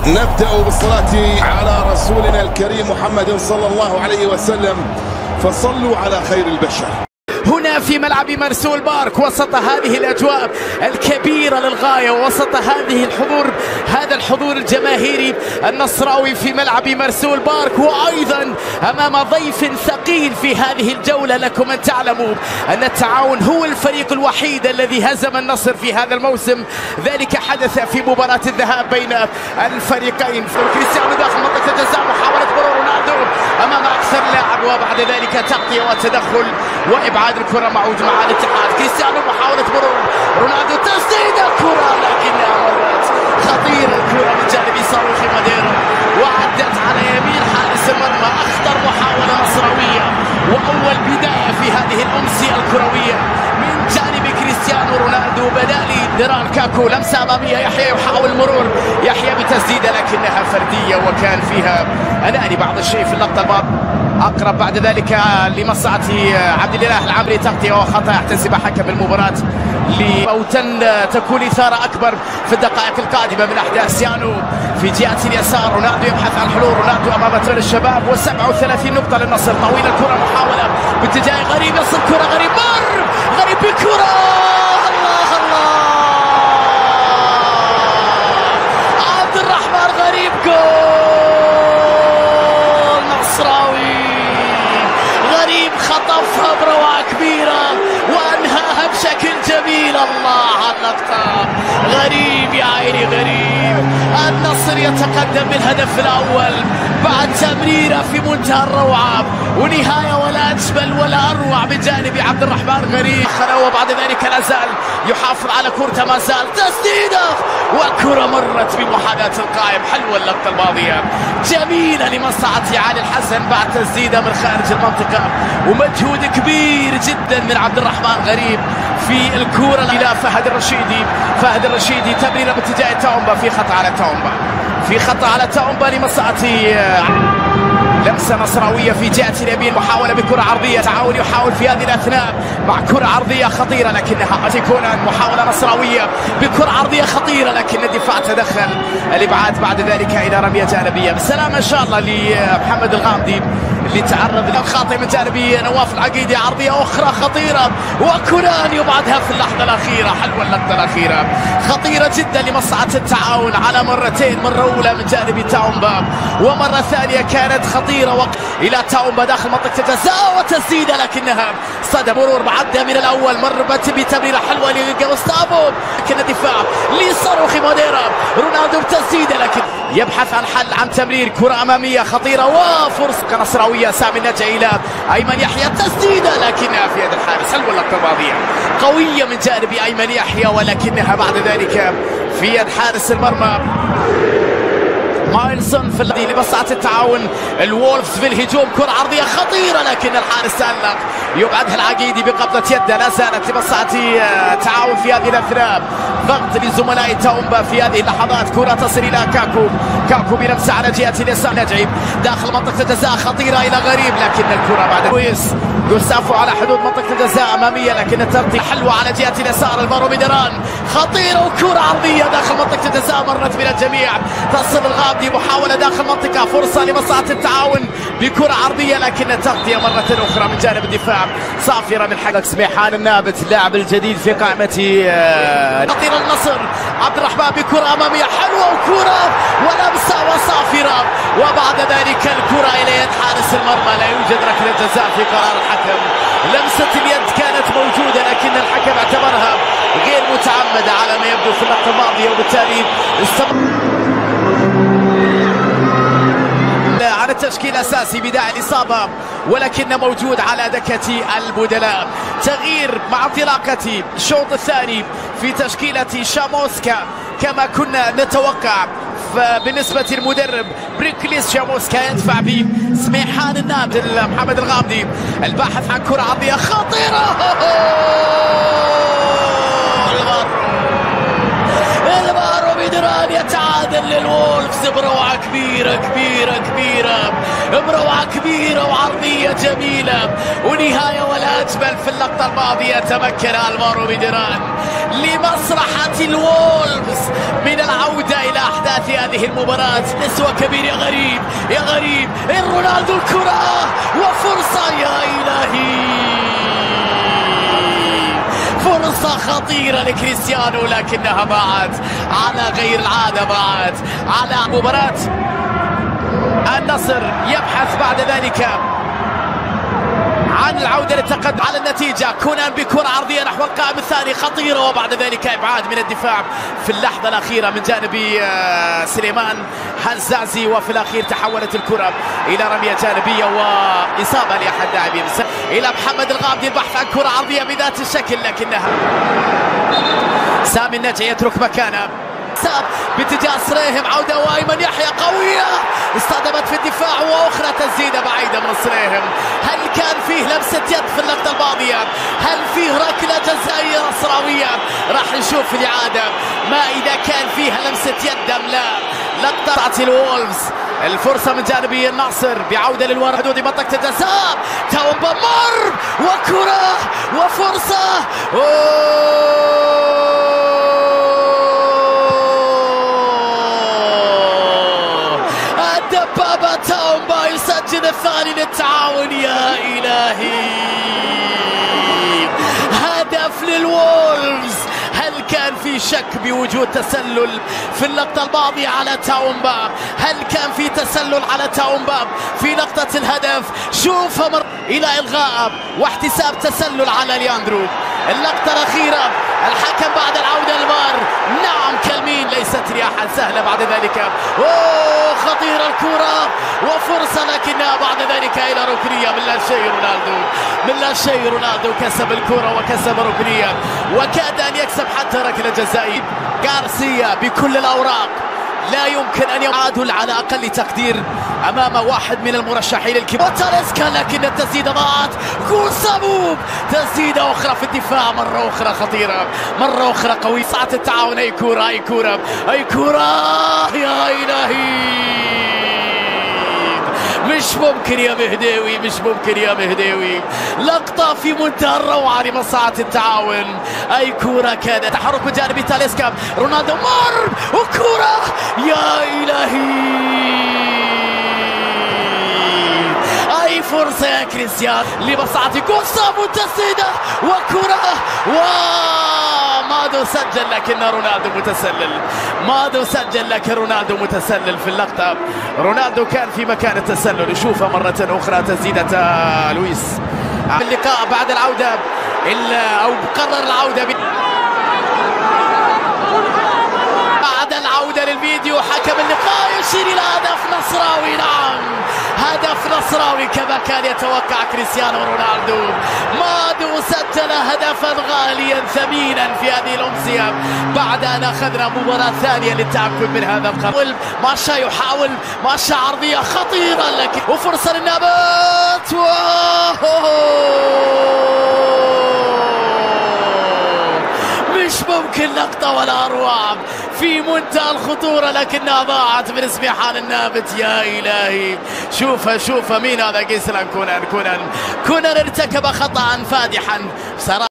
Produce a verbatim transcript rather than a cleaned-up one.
نبدأ بالصلاة على رسولنا الكريم محمد صلى الله عليه وسلم، فصلوا على خير البشر. هنا في ملعب مرسول بارك وسط هذه الأجواء الكبيرة للغاية، وسط هذه الحضور، هذا الحضور الجماهيري النصراوي في ملعب مرسول بارك، وأيضا أمام ضيف ثقيل في هذه الجولة. لكم أن تعلموا أن التعاون هو الفريق الوحيد الذي هزم النصر في هذا الموسم. ذلك حدث في مباراة الذهاب بين الفريقين. كريستيانو داخل منطقة الجزاء، محاولة مرور رونالدو أمام أكثر لاعب، وبعد ذلك تغطية وتدخل وإبعاد الكرة معود مع الاتحاد. كريستيانو محاولة مرور رونالدو، تسديد الكرة لكنها مرت خطيرة الكرة من جانب صاروخي ماديرا، وعدت على يمين حارس المرمى. أخطر محاولة نصراوية وأول بداية في هذه الأمسية الكروية من جانب كريستيانو رونالدو. بدالي ديران كاكو، لمسة أمامية، يحيى يحاول المرور، يحيى بتسديدة لكنها فردية وكان فيها أناني بعض الشيء في اللقطة الباب. أقرب بعد ذلك لمصلحة عبد الاله العمري، تغطية وخطأ يحتسب حكم المباراة لموتن. تكون إثارة أكبر في الدقائق القادمة من أحداث سيانو في جهة اليسار. رونالدو يبحث عن حلول، رونالدو أمام ترى الشباب، وسبعة وثلاثين نقطة للنصر. طويل الكرة، محاولة باتجاه غريب، يصل كرة غريب، مر غريب بكرة، الله الله، عبد الرحمن غريب، جول نصراوي. غريب خطفها بروعة كبيرة وأنهاها بشكل جميل. الله على اللقطة، غريب يا عيني غريب. النصر يتقدم بالهدف الأول بعد تمريرة في منتهى الروعة، ونهاية ولا أجمل ولا أروع من جانب عبد الرحمن غريب. وبعد ذلك لا زال يحافظ على كرة، ما زال تسديدة والكرة مرت بمحاذاة القائم. حلوة اللقطة الماضية، جميلة لمصلحة علي الحسن بعد تسديدة من خارج المنطقة، ومجهود كبير جدا من عبد الرحمن غريب في الكرة إلى فهد الرشيدي. فهد الرشيدي تمريرة باتجاه تاومبا، في خطأ على تاومبا، في خطأ على تاومبا لمصلحة. لمسة نصراوية في جهة اليمين، محاولة بكرة عرضية، تعاون يحاول في هذه الأثناء مع كرة عرضية خطيرة لكنها تكون محاولة نصراوية بكرة عرضية خطيرة، لكن الدفاع تدخل. الإبعاد بعد ذلك إلى رمية جانبية. بالسلامة إن شاء الله لمحمد الغامدي اللي تعرض للخاطئ من جانب نواف العقيدي. عرضية أخرى خطيرة وكران يبعدها في اللحظة الأخيرة. حلوة اللقطة الأخيرة، خطيرة جدا لمصلحة التعاون على مرتين، مرة أولى من جانب تاومبا ومرة ثانية كانت خطيرة وق... إلى تاومبا داخل منطقة الجزاء وتسديدة لكنها صدى مرور بعدها من الأول. مربت بتمريرة حلوة لجوستافو، لكن الدفاع لصاروخي ماديرا. رونالدو بتسديدة لكن يبحث عن حل، عن تمرير، كرة أمامية خطيرة وفرصة نصراوية. سامي النجعي إلى أيمن يحيى، تسديدة لكنها في يد الحارس. حلوة اللقطة الماضية، قوية من جانب أيمن يحيى ولكنها بعد ذلك في يد حارس المرمى مايلسون في الذي لمصلحة التعاون. الوولفز في الهجوم، كرة عرضية خطيرة لكن الحارس تألق، يبعدها العقيدي بقبضة يده. لا زالت لمصلحة التعاون في هذه الأثناء. ضغط لزملاء تاومبا في هذه اللحظات. كرة تصل إلى كاكو، كاكو بلمسة على جهة اليسار. نجعي داخل منطقة الجزاء، خطيرة إلى غريب لكن الكرة بعد كويس. جوستافو على حدود منطقة الجزاء أمامية لكن التغطية حلوة على جهة اليسار. البارو بدران خطيرة وكرة عرضية داخل منطقة الجزاء، مرت من الجميع. تصل الغامدي، محاولة داخل منطقة، فرصة لمصلحة التعاون بكرة عرضية لكن التغطية مرة أخرى من جانب الدفاع صافرة من حلق سميحان النابت، اللاعب الجديد في قائمة خطيرة النصر. عبد الرحمن بكرة أمامية حلوة وكرة ولمسة وصافرة، وبعد ذلك الكرة إلى يد حارس المرمى. لا يوجد ركلة جزاء في قرار الحكم. لمسة اليد كانت موجودة لكن الحكم اعتبرها غير متعمدة على ما يبدو في اللقطة الماضية، وبالتالي استمر على التشكيل الأساسي بداعي الإصابة ولكن موجود على دكة البدلاء. تغيير مع انطلاقة الشوط الثاني في تشكيلة شاموسكا كما كنا نتوقع. بالنسبة للمدرب بريكليس شاموسكا يدفع بسميحان النابت. محمد الغامدي الباحث عن كرة عرضية خطيرة، البارو بدران يتعادل للوولفز بروعة كبيرة كبيرة كبيرة، بروعة كبيرة وعرضية جميلة ونهاية ولا أجمل. في اللقطة الماضية تمكن ألفارو بدران لمصلحة الوولفز من العودة إلى أحداث هذه المباراة. نسوة كبير يا غريب يا غريب، رونالدو الكرة وفرصة يا إلهي، فرصة خطيرة لكريستيانو لكنها باعت على غير العادة، باعت على مباراة النصر. يبحث بعد ذلك عن العودة للتقدم على النتيجة. كونان بكرة عرضية نحو القائم الثاني خطيرة، وبعد ذلك إبعاد من الدفاع في اللحظة الأخيرة من جانب سليمان حزازي، وفي الأخير تحولت الكرة إلى رمية جانبية وإصابة لأحد اللاعبين إلى محمد الغامدي. البحث عن كرة عرضية بذات الشكل لكنها سامي النجعي يترك مكانه باتجاه سريهم. عودة وأيمن يحيى قوية اصطدمت في الدفاع، واخرى تسديده بعيده من سريهم. هل كان فيه لمسه يد في اللقطه الماضيه؟ هل فيه ركله جزائيه نصراويه؟ راح نشوف في الاعاده ما اذا كان فيها لمسه يد ام لا. لقطه الوولفز، الفرصه من جانبي الناصر بعوده للوراء حدود منطقه الجزاء. تاومبا مر وكره وفرصه. أوه. بابا تاومبا يسجل الثاني للتعاون يا إلهي، هدف للوولفز. هل كان في شك بوجود تسلل في اللقطة الماضية على تاومبا؟ هل كان في تسلل على تاومبا في لقطة الهدف؟ شوف مر إلى إلغاء واحتساب تسلل على لياندرو. اللقطة الأخيرة الحكم بعد العودة الفار، نعم كلمين ليست رياحة سهلة بعد ذلك. أوه خطيرة الكرة وفرصة لكنها بعد ذلك إلى ركنية من لا شيء. رونالدو من لا شيء، رونالدو كسب الكرة وكسب ركنية وكاد أن يكسب حتى ركلة جزائية. غارسيا بكل الأوراق لا يمكن أن يعادل على أقل تقدير أمام واحد من المرشحين الكبار تاليسكا، لكن التسديدة ضاعت. جول صابوب، تسديدة أخرى في الدفاع مرة أخرى خطيرة، مرة أخرى قوية. ساعة التعاون، أي كورة أي كورة أي كورة يا إلهي، مش ممكن يا مهداوي، مش ممكن يا مهداوي. لقطة في منتهى الروعة لمصلحة التعاون، أي كورة كانت. تحرك من جانب تاليسكا، رونالدو مر وكورة يا إلهي، أي فرصة يا كريستيان لمصلحة جوستافو. تسديدة وكرة ومادو سجل، لكن رونالدو متسلل. مادو سجل لكن رونالدو متسلل في اللقطة. رونالدو كان في مكان التسلل. نشوفها مرة أخرى تسديدة لويس. اللقاء بعد العودة أو قرر العودة بعد العودة للفيديو. حكم اللقاء يشير إلى هدف نصراوي. نعم هدف نصراوي كما كان يتوقع كريستيانو رونالدو. مادو سجل هدفا غاليا ثمينا في هذه الأمسية بعد أن أخذنا مباراة ثانية للتأكد من هذا القرار. ماشا يحاول، ماشا عرضية خطيرة لكن وفرصة للنابت. مش ممكن، لقطة ولا أروع في منتهى الخطورة لكنها ضاعت من سميحان النابت يا إلهي. شوفها شوفها، مين هذا؟ جيسلان كونان. كونان كونان ارتكب خطأ فادحا.